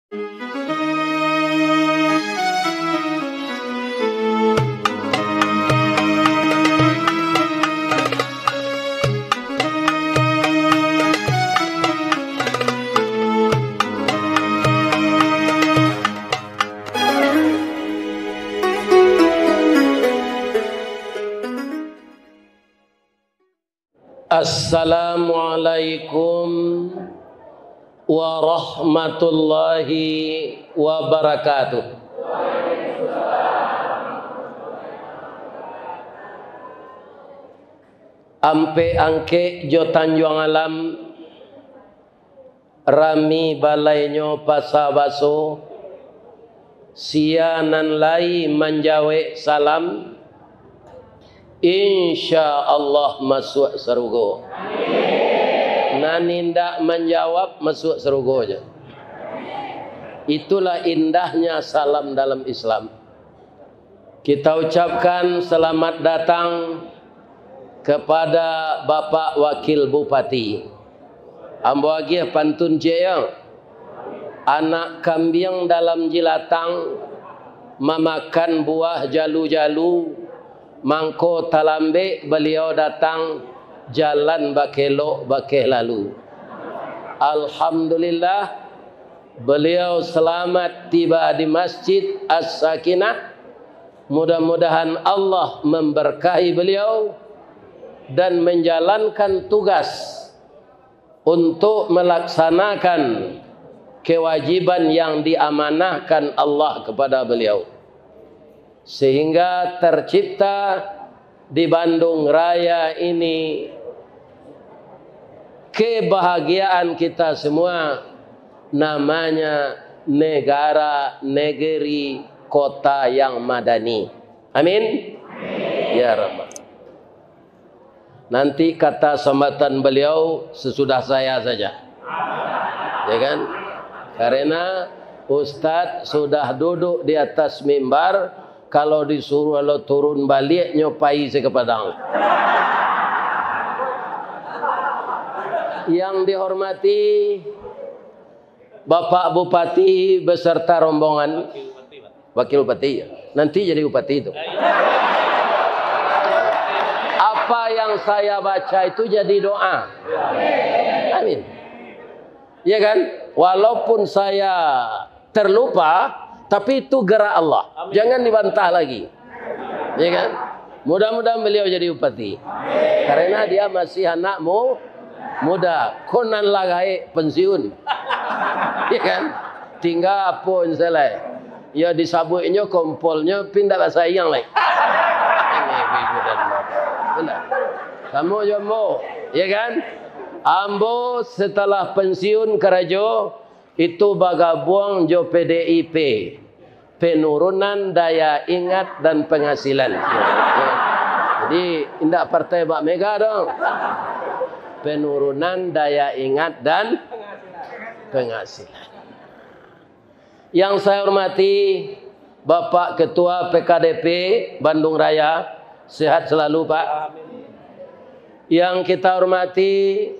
Assalamualaikum warahmatullahi wabarakatuh. Ampe angke jo Tanjung Alam rami balainyo pasabaso sianan lai manjawe salam. Insya Allah masuk surga. Nani ndak menjawab masuk surga aja. Itulah indahnya salam dalam Islam. Kita ucapkan selamat datang kepada Bapak Wakil Bupati. Ambo agi pantun jaya. Anak kambing dalam jilatang memakan buah jalu-jalu. Mangko talambe beliau datang jalan bakelo bakeh lalu. Alhamdulillah beliau selamat tiba di Masjid As-Sakinah. Mudah-mudahan Allah memberkahi beliau dan menjalankan tugas untuk melaksanakan kewajiban yang diamanahkan Allah kepada beliau. Sehingga tercipta di Bandung Raya ini kebahagiaan kita semua, namanya negara, negeri, kota yang madani. Amin. Ya Rabbal. Nanti kata sambatan beliau sesudah saya saja, ya kan? Karena Ustadz sudah duduk di atas mimbar. Kalau disuruh lo turun balik nyopai ke Padang. Yang dihormati Bapak Bupati beserta rombongan. Wakil Bupati ya. Nanti jadi Bupati itu. Apa yang saya baca itu jadi doa. Amin. Ya kan? Walaupun saya terlupa, tapi itu gerak Allah. Amin. Jangan dibantah lagi. Ya kan? Mudah-mudahan beliau jadi bupati. Amin. Karena dia masih anakmu muda. Konan lagai pensiun. Ya kan? Tinggal pun selai. Ya disabuknya kompolnya pindah bahasa yang lain. Kamu jomo. Ya kan? Ambo setelah pensiun kerajo itu bagabung jo PDIP, penurunan daya ingat dan penghasilan. Jadi indak partai Pak Mega dong. Penurunan daya ingat dan penghasilan. Yang saya hormati Bapak Ketua PKDP Bandung Raya, sehat selalu Pak. Yang kita hormati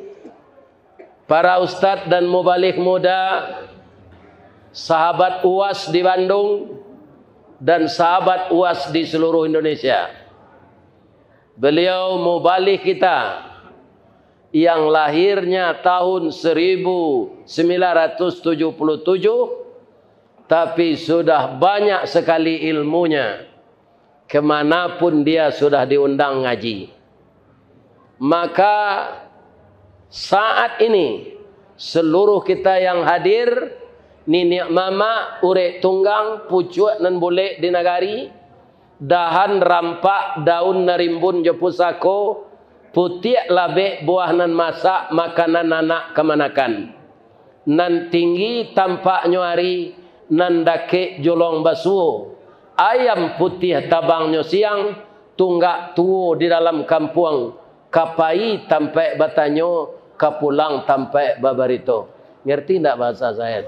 para ustadz dan mubalik muda, sahabat UAS di Bandung, dan sahabat UAS di seluruh Indonesia. Beliau mubalik kita yang lahirnya tahun 1977, tapi sudah banyak sekali ilmunya. Kemanapun dia sudah diundang ngaji. Maka saat ini seluruh kita yang hadir, nini mama urek tunggang pucuk nan boleh di nagari, dahan rampak daun narimbun je pusako, putih labe buah nan masak makanan anak kemanakan, nan tinggi tampak nyuari, nan dake jolong basuh, ayam putih tabangnya siang, tunggak tuo di dalam kampung, kapai tampai batanyo, kapulang tampai babarito. Ngerti tidak bahasa saya?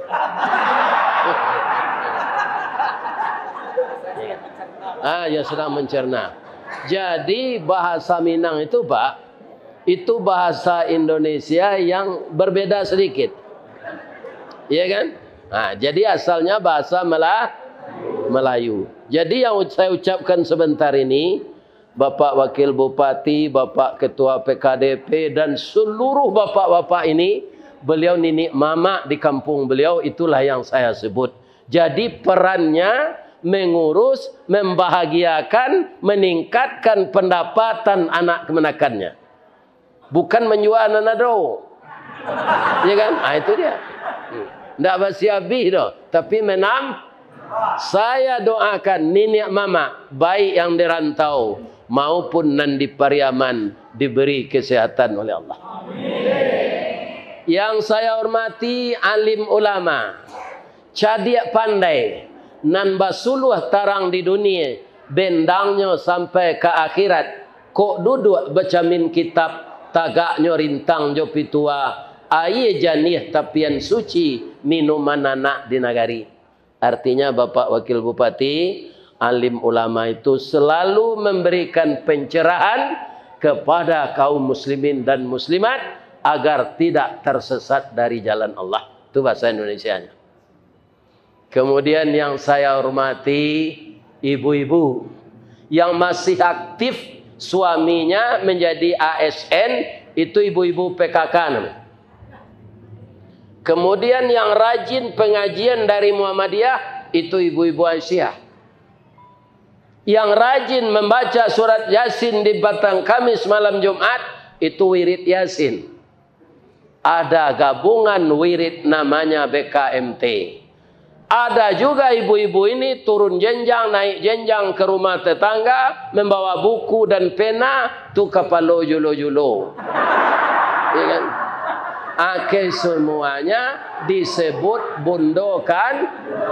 Ya sedang mencerna. Jadi bahasa Minang itu Pak, itu bahasa Indonesia yang berbeda sedikit. Iya kan? Jadi asalnya bahasa Melayu. Jadi yang saya ucapkan sebentar ini, Bapak Wakil Bupati, Bapak Ketua PKDP dan seluruh bapak-bapak ini, beliau nenek mama di kampung beliau, itulah yang saya sebut. Jadi perannya mengurus, membahagiakan, meningkatkan pendapatan anak kemenakannya. Bukan menjual nanado. Ya kan? Itu dia. Tidak basi-habis dah. Tapi saya doakan nenek mama, baik yang dirantau maupun nan di Pariaman, diberi kesehatan oleh Allah. Amin. Yang saya hormati alim ulama, cadiak pandai, nan basuluh tarang di dunia, bendangnya sampai ke akhirat, kok duduk bacamin kitab, tagaknya rintang jo pitua, air janih tapian suci, minuman anak di nagari. Artinya Bapak Wakil Bupati, alim ulama itu selalu memberikan pencerahan kepada kaum muslimin dan muslimat agar tidak tersesat dari jalan Allah. Itu bahasa Indonesianya. Kemudian yang saya hormati, ibu-ibu yang masih aktif suaminya menjadi ASN, itu ibu-ibu PKK namanya. Kemudian yang rajin pengajian dari Muhammadiyah, itu ibu-ibu Aisyah. Yang rajin membaca surat Yasin di batang Kamis malam Jumat, itu wirid Yasin. Ada gabungan wirid namanya BKMT. Ada juga ibu-ibu ini turun jenjang, naik jenjang ke rumah tetangga, membawa buku dan pena, tu kapalo julo-julo. Ya kan? Semuanya disebut bundokan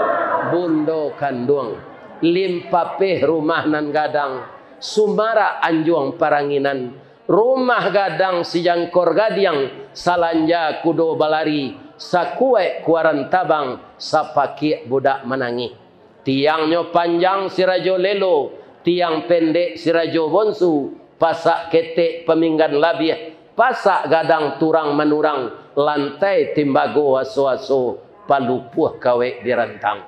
duang. Limpapeh rumah nan gadang, sumara anjuang paranginan, rumah gadang sijangkor gadiang, salanja kudo balari, sakue kuaran tabang, sapaki budak menangi. Tiangnya panjang sirajo lelo, tiang pendek sirajo bonsu, pasak ketek peminggan labiah, pasak gadang turang menurang, lantai timbago aso-aso, palupuh kawe dirantang.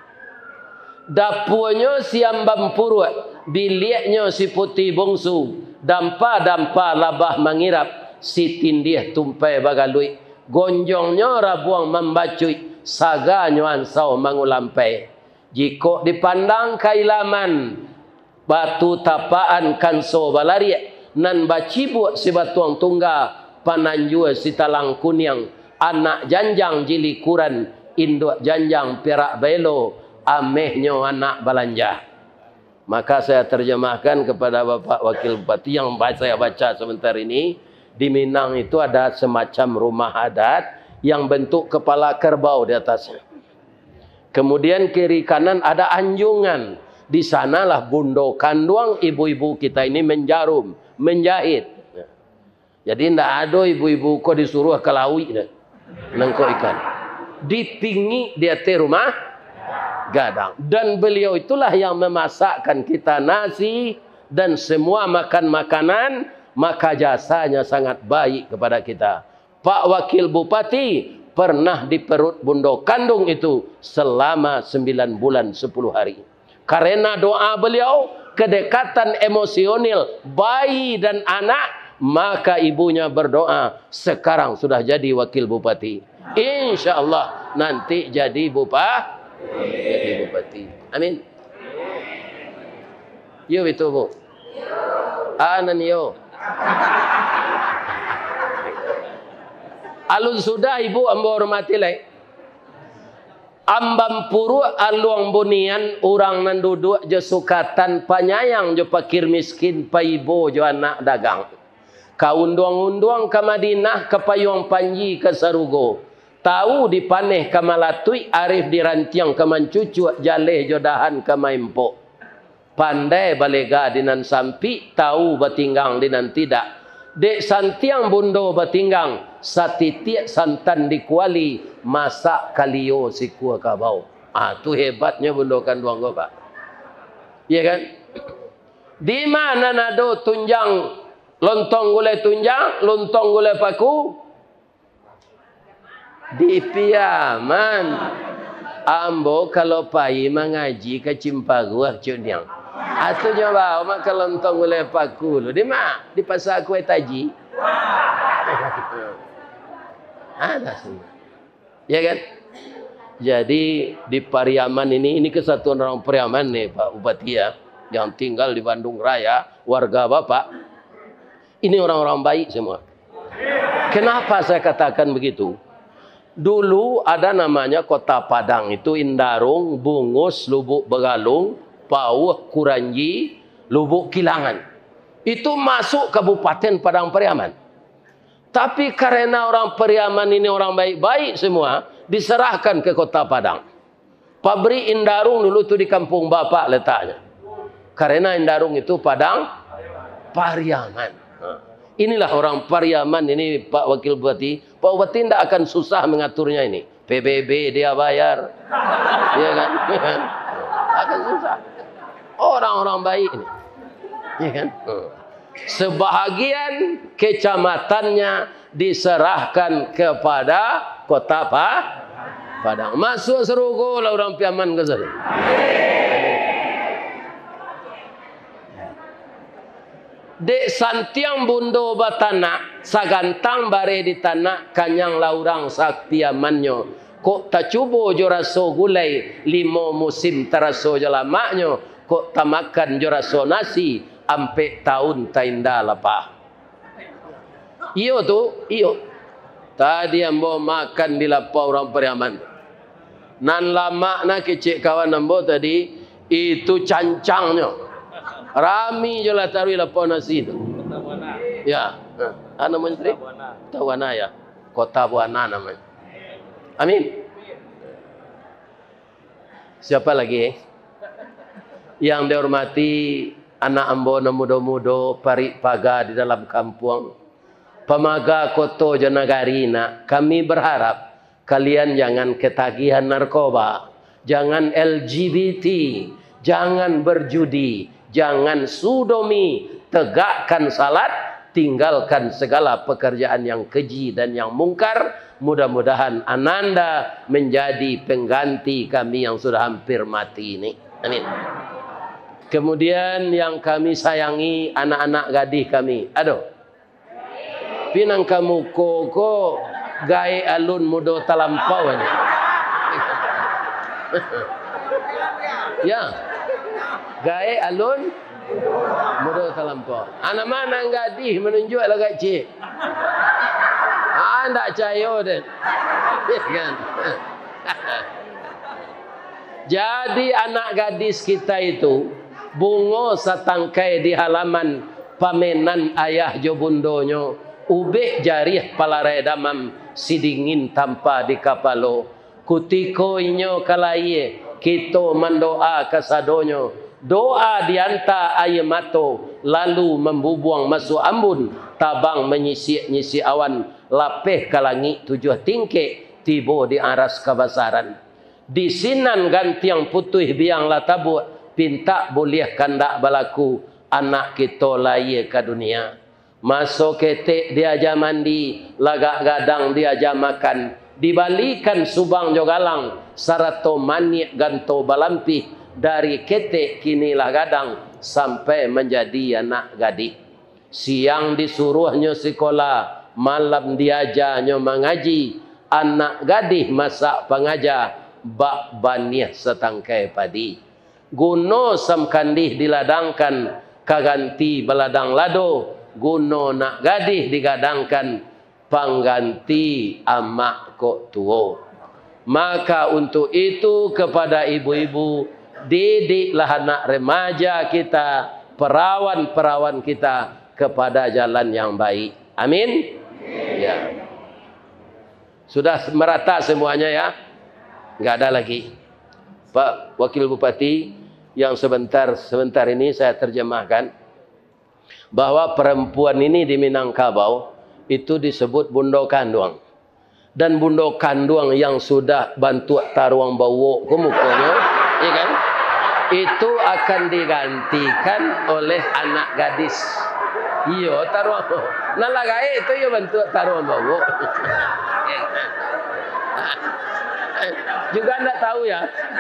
Dapurnya siam bampurut, biliknya si putih bongsu, dampa-dampa labah mangirap, si tindih tumpai bagalui, gonjongnya rabuang membacui, saganya ansau mangulampai. Jika dipandang kailaman, batu tapaan kanso balariak, nan bacibuk si batuang tungga, pananjua si talang kunyang, anak janjang jilikuran, induk janjang perak belo, amehnya anak balanja. Maka saya terjemahkan kepada Bapak Wakil Bupati yang saya baca sebentar ini. Di Minang itu ada semacam rumah adat yang bentuk kepala kerbau di atasnya. Kemudian kiri kanan ada anjungan. Di sanalah bundo kanduang ibu-ibu kita ini menjarum, menjahit. Jadi tidak ada ibu-ibu kok disuruh ke lawi nangkok ikan. Dipingi dia te rumah gadang. Dan beliau itulah yang memasakkan kita nasi dan semua makan makanan, maka jasanya sangat baik kepada kita. Pak Wakil Bupati pernah di perut bundo kandung itu selama 9 bulan 10 hari. Karena doa beliau, kedekatan emosional bayi dan anak, maka ibunya berdoa, sekarang sudah jadi wakil bupati. Insya Allah nanti jadi bupati. Amin. Yo itu bu. Anan yo. Alun sudah ibu ambo hormati lai. Ambam puru aluang bunian orang nan duduk je sukatan panyayang je pakir miskin paibo je anak dagang. Kaunduang-unduang ke Madinah ke payung panji ke Sarugo. Tahu dipaneh ke Malatui arif dirantiang ke Mancucu jaleh jodahan ke Maimpo. Pandai balega dinan sampi tahu batinggang dinan tidak. Dek santiang bundo batinggang satitiak santan dikuali masak kalio si kuah kabau. Tu hebatnya bundo kanduang go pak. Iya kan? Di mana nado tunjang lontong gulai tunjang, lontong gulai paku? Di Piaman. Ambo kalau pai mengaji ke Cimpagu Cuniang. Atu nyoba mak kelontong oleh paku lu. Di mak di pasar kue taji. Ada semua. Ya kan? Jadi di Pariaman ini kesatuan orang Pariaman nih Pak Bupati ya, yang tinggal di Bandung Raya, warga Bapak. Ini orang-orang baik semua. Kenapa saya katakan begitu? Dulu ada namanya Kota Padang, itu Indarung, Bungus, Lubuk Begalung, Pauh, Kuranji, Lubuk Kilangan. Itu masuk Kabupaten Padang Pariaman. Tapi karena orang Pariaman ini orang baik-baik semua, diserahkan ke Kota Padang. Pabrik Indarung dulu itu di kampung Bapak letaknya. Karena Indarung itu Padang Pariaman. Inilah orang Pariaman ini Pak Wakil Bupati. Pak Bupati tidak akan susah mengaturnya ini. PBB dia bayar. Ya kan? Akan susah. Orang-orang baik ini. Ya kan? Sebahagian kecamatannya diserahkan kepada Kota Padang. Masuk serugo lah orang Pariaman ke sana. Dek santiang bundo batana sagantang bare di tanah kanyang laurang saktiamanyo kok tak cubo jo raso gulai limo musim teraso jalamaknyo kok tamakan jo raso nasi ampe tahun tainda lapah. Iyo tu iyo tadi ambo makan di lapau orang Pariaman nan lama nak kecik kawan ambo tadi itu cancangnya. Rami je lah taruh lapau nasi itu. Ya. Apa menteri? Kota Buana ya. Kota Buana namanya. Amin. Siapa lagi? Yang dihormati anak ambo muda-muda parik paga di dalam kampung. Pemaga Koto Janagarina. Kami berharap kalian jangan ketagihan narkoba. Jangan LGBT. Jangan berjudi. Jangan sodomi, tegakkan salat, tinggalkan segala pekerjaan yang keji dan yang mungkar. Mudah-mudahan ananda menjadi pengganti kami yang sudah hampir mati ini. Amin. Kemudian yang kami sayangi anak-anak gadis kami. Aduh. Pinang kamu koko gae alun mudo talampau ini. Ya. Gae alun mudo talampau. Anak mana gadis menunjuk lagak cik. Anda cayo deh. Kan? Jadi anak gadis kita itu bungo satangkai di halaman pamenan ayah jo bundonyo ube jarih palare damam sidingin tanpa di kapalo kutiko inyo kalaye kita mendoa kasadonyo doa dianta ayemato lalu membubuang masuk ambun tabang menyisi-nyisi awan lapeh kalangi 7 tingke tibo di aras kabasaran di sinan gantiang putih biang latabu pinta boleh kandak balaku anak kita laye ke dunia masuk ketek diaja mandi lagak gadang diaja makan dibalikan subang jogalang sarato manik ganto balampi dari ketek kinilah gadang sampai menjadi anak gadis siang disuruhnya sekolah malam diajarnya mengaji anak gadis masak pengajar bak baniah setangkai padi guno samkandih diladangkan kaganti beladang lado guno nak gadis digadangkan pangganti amak kok tuo maka untuk itu kepada ibu-ibu didiklah anak remaja kita perawan-perawan kita kepada jalan yang baik amin ya sudah merata semuanya ya enggak ada lagi Pak Wakil Bupati yang sebentar ini saya terjemahkan bahwa perempuan ini di Minangkabau itu disebut bundo kanduang dan bundo kanduang yang sudah bantu taruang bawo ke mukanya ya kan itu akan digantikan oleh anak gadis iyo taruang nalagai itu yo bantu taruang bawo Juga enggak tahu ya.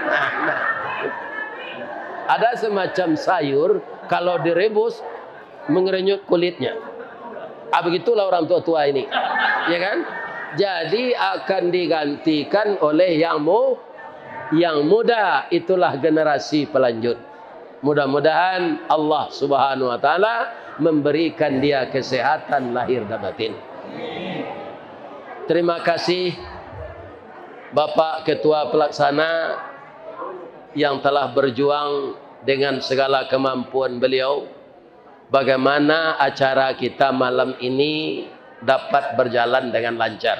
Ada semacam sayur kalau direbus mengerenyut kulitnya. Begitulah orang tua-tua ini. Ya kan? Jadi akan digantikan oleh yang muda. Itulah generasi pelanjut. Mudah-mudahan Allah Subhanahu wa taala memberikan dia kesehatan lahir dan batin. Terima kasih Bapak Ketua Pelaksana yang telah berjuang dengan segala kemampuan beliau, bagaimana acara kita malam ini dapat berjalan dengan lancar.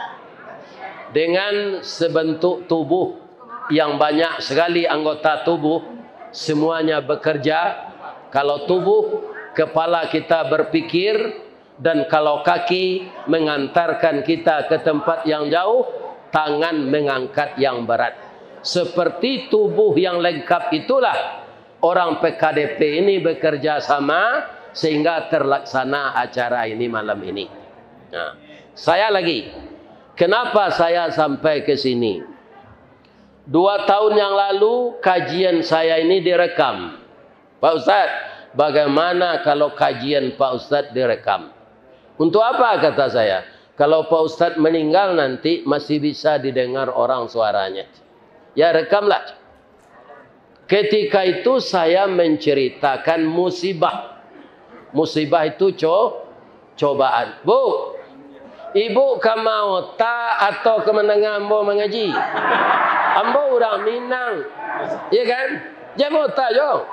Dengan sebentuk tubuh yang banyak sekali anggota tubuh, semuanya bekerja. Kalau tubuh, kepala kita berpikir, dan kalau kaki mengantarkan kita ke tempat yang jauh, tangan mengangkat yang berat. Seperti tubuh yang lengkap itulah orang PKDP ini bekerja sama sehingga terlaksana acara ini malam ini. Nah, saya lagi, kenapa saya sampai ke sini? 2 tahun yang lalu kajian saya ini direkam. Pak Ustadz, bagaimana kalau kajian Pak Ustadz direkam? Untuk apa kata saya? Kalau Pak Ustadz meninggal nanti masih bisa didengar orang suaranya. Ya rekamlah. Ketika itu saya menceritakan musibah. Musibah itu cobaan. Bu, ibu kamau ta atau kemenengah ambo mengaji? Ambo orang Minang. Ya kan? Jangan ta jo.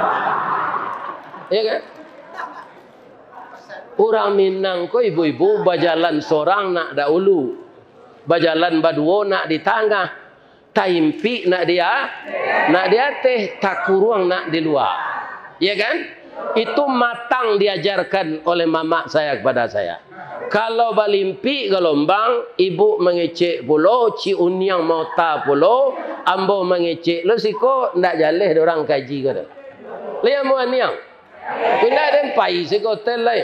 Ya kan? Orang Minang ko ibu-ibu bajalan seorang nak dahulu. Bajalan baduo nak di tengah. Taimpi nak dia teh tak kurang nak di luar. Ya kan? Itu matang diajarkan oleh mama saya kepada saya. Kalau balimpi gelombang, ibu mengecek pulo, ci unyang mau ta pulo, ambo mengecek. Lo siko ndak jaleh orang kaji kata. Lihat mau aniang. Pindah den pai siko hotel lain.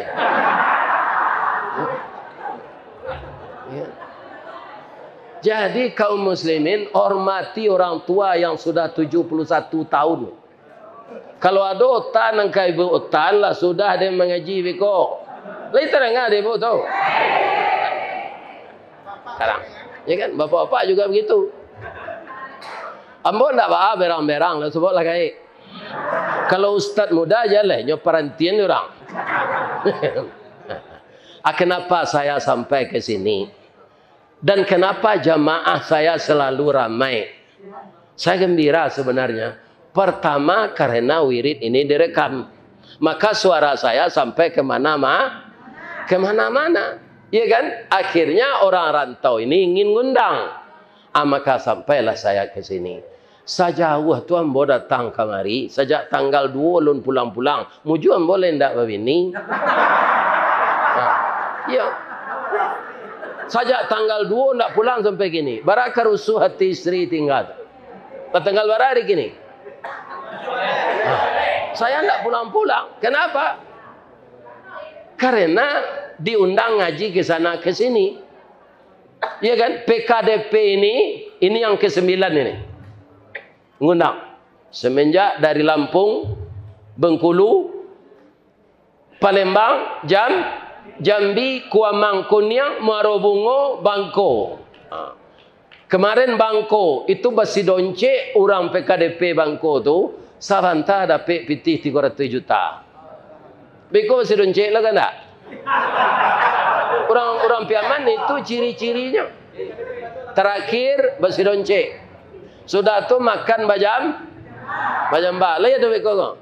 Ya. Jadi kaum muslimin hormati orang tua yang sudah 71 tahun. Kalau ada otan nang kai ibu otan lah sudah dia mengaji beko. Lai terengah dia bu tu. Sekarang, ya kan bapak-bapak juga begitu. Ambo ndak ba berang-berang lah sebut lah kai. Kalau ustaz muda aja lah nyoparantian orang. Kenapa saya sampai ke sini? Dan kenapa jamaah saya selalu ramai? Saya gembira sebenarnya. Pertama karena wirid ini direkam. Maka suara saya sampai kemana-mana. Ya kan? Akhirnya orang rantau ini ingin ngundang. Maka sampailah saya ke sini. Sajauh tu ambo datang kemari. Sejak tanggal 2 lun pulang-pulang. Mujuan boleh ndak begini? Ya. Sajak tanggal 2 nak pulang sampai gini. Barakah rusuh hati istri tinggal. Tanggal berapa hari gini? Saya nak pulang-pulang. Kenapa? Karena diundang ngaji ke sana ke sini. Ya kan? PKDP ini yang ke-9 ini. Ngundang. Semenjak dari Lampung, Bengkulu, Palembang, Jambi, Kuamang, Kunyang, Muarobungo, Bangko. Kemarin Bangko itu basi donce orang PKDP Bangko tu Savanta dapat pitih 300 juta. Beko basi donce lah kan tak? Orang Piaman itu ciri-cirinya. Terakhir basi donce. Sudah tu makan bajam balik tu beko kau.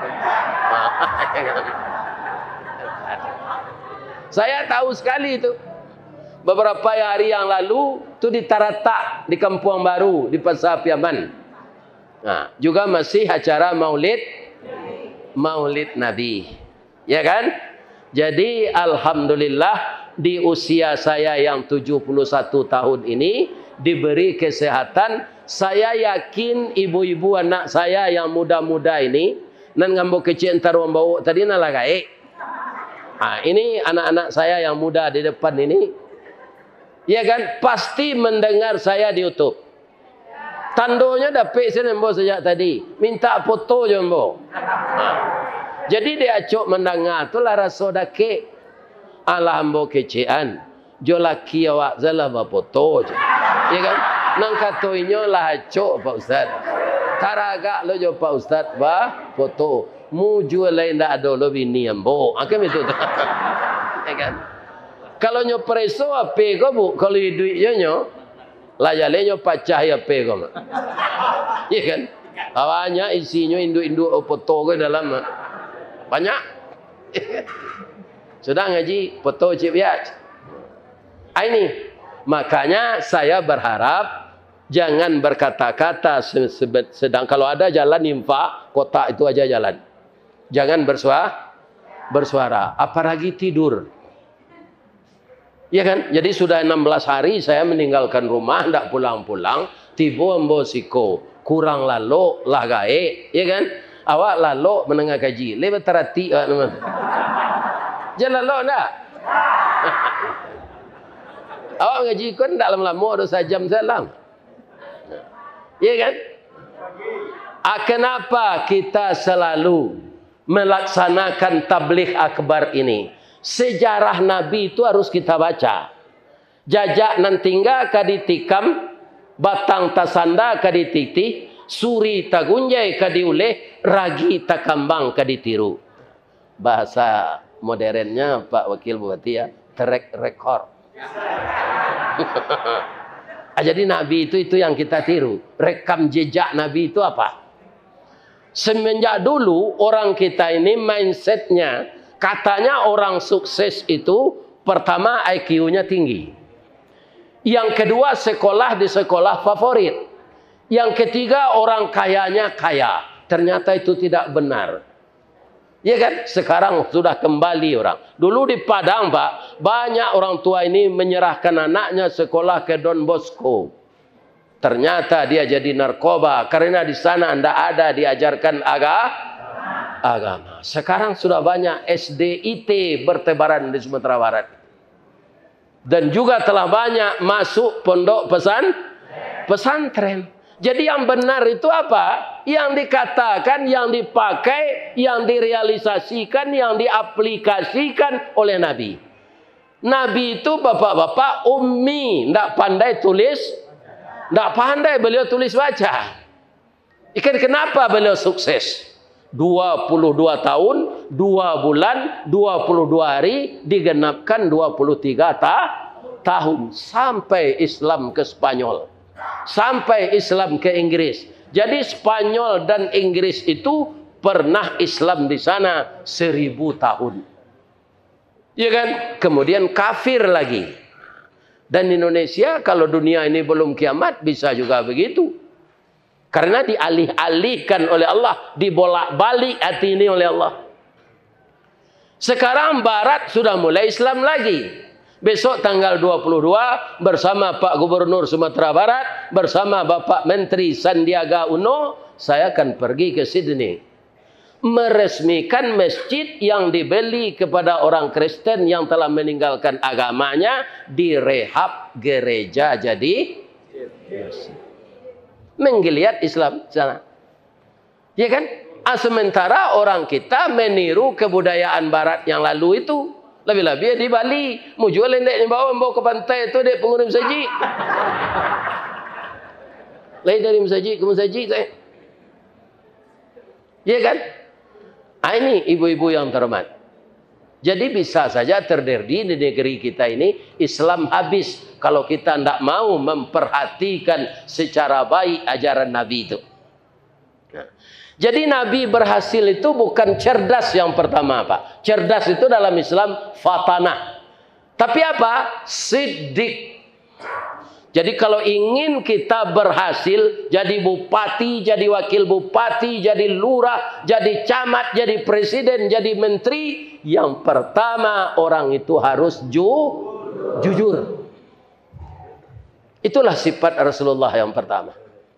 Saya tahu sekali itu. Beberapa hari yang lalu itu di Taratak, di Kampung Baru, di Pasar Piaman. Nah, juga masih acara Maulid Nabi. Ya kan? Jadi alhamdulillah di usia saya yang 71 tahun ini diberi kesehatan. Saya yakin ibu-ibu anak saya yang muda-muda ini nan ngambo kecil entar wambau tadi nalagai. Ini anak-anak saya yang muda di depan ini. Ya kan? Pasti mendengar saya di YouTube. Tandonya dapet sini mbo sejak tadi. Minta foto je mbo. Jadi dia acok mendengar tu lah rasa dake. Alah mbo kecean. Jo laki awak zalah foto je. Ya kan? Nang katoinyo lah acok Pak Ustaz. Taraga lo jo Pak Ustaz ba foto. Mu jual lain dak ada lo bini mbo. Akam itu. Ya kan? Kalau nyo preso ape ko bu, kalau duit nyo layale nyo pacah ape ko. Iya kan? Awalnya isinya induk-induk foto ke dalam banyak. Sudah ngaji foto cip ya. Ini makanya saya berharap jangan berkata-kata sedang kalau ada jalan infak kotak itu aja jalan. Jangan bersuara, apalagi tidur. Ya kan? Jadi sudah 16 hari saya meninggalkan rumah, tidak pulang-pulang, tiba mbosiko, kurang lalu lah gae, ya kan? Awak lalu menengah kaji, lebih terhati, jangan lalu enggak? Awak ngaji kan tidak lama-lama, ada sejam salam, ya kan? Kenapa kita selalu melaksanakan tabligh akbar ini? Sejarah Nabi itu harus kita baca. Jajak nan tinggal kaditikam, batang tasanda kadititi, suri tagunjai kadiuleh, ragi takambang kaditiru. Bahasa modernnya Pak Wakil Bupati ya, track record. Jadi Nabi itu yang kita tiru. Rekam jejak Nabi itu apa? Semenjak dulu orang kita ini mindsetnya, katanya orang sukses itu pertama IQ-nya tinggi. Yang kedua sekolah di sekolah favorit. Yang ketiga orang kayanya kaya. Ternyata itu tidak benar. Ya kan? Sekarang sudah kembali orang. Dulu di Padang Pak, banyak orang tua ini menyerahkan anaknya sekolah ke Don Bosco. Ternyata dia jadi narkoba. Karena di sana tidak ada diajarkan agama. Sekarang sudah banyak SDIT bertebaran di Sumatera Barat. Dan juga telah banyak masuk pondok pesantren. Jadi yang benar itu apa? Yang dikatakan, yang dipakai, yang direalisasikan, yang diaplikasikan oleh Nabi. Nabi itu bapak-bapak ummi, tidak pandai tulis, tidak pandai beliau tulis baca. Ikan kenapa beliau sukses? 22 tahun, 2 bulan, 22 hari, digenapkan 23 tahun. Sampai Islam ke Spanyol. Sampai Islam ke Inggris. Jadi Spanyol dan Inggris itu pernah Islam di sana 1000 tahun. Ya kan? Kemudian kafir lagi. Dan Indonesia kalau dunia ini belum kiamat bisa juga begitu. Karena dialih-alihkan oleh Allah, dibolak-balik hati ini oleh Allah. Sekarang Barat sudah mulai Islam lagi. Besok tanggal 22 bersama Pak Gubernur Sumatera Barat, bersama Bapak Menteri Sandiaga Uno, saya akan pergi ke Sydney. Meresmikan masjid yang dibeli kepada orang Kristen yang telah meninggalkan agamanya, direhab gereja jadi menggeliat Islam sana. Ya kan? Sementara orang kita meniru kebudayaan Barat yang lalu itu. Lebih-lebih di Bali. Mau jual lendek bawa ke pantai itu dek pengurim saji. Lain dari saji ke saji saya. Ya kan? Ini ibu-ibu yang terhormat. Jadi bisa saja terjadi di negeri kita ini Islam habis kalau kita tidak mau memperhatikan secara baik ajaran Nabi itu. Nah, jadi Nabi berhasil itu bukan cerdas yang pertama Pak. Cerdas itu dalam Islam fatanah. Tapi apa? Siddiq. Jadi kalau ingin kita berhasil jadi bupati, jadi wakil bupati, jadi lurah, jadi camat, jadi presiden, jadi menteri, yang pertama orang itu harus jujur. Itulah sifat Rasulullah yang pertama.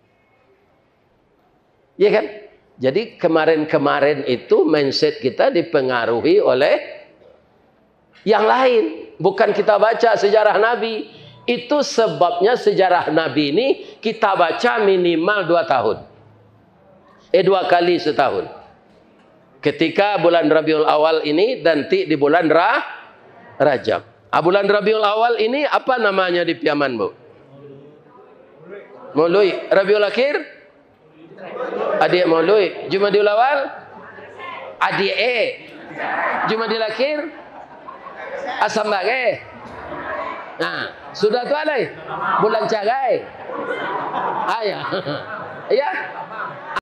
Ya kan? Jadi kemarin-kemarin itu mindset kita dipengaruhi oleh yang lain. Bukan kita baca sejarah Nabi. Itu sebabnya sejarah Nabi ini kita baca minimal 2 tahun. 2 kali setahun. Ketika bulan Rabiul Awal ini dan di bulan Rajab. Bulan Rabiul Awal ini apa namanya di Piaman, Bu? Maului. Rabiul Akhir? Adik Maului. Jumadil Awal? Adik Jumadil Akhir? Asam bagai. Nah, sudah tu alai. Bulan Cagai. Ya. Ya.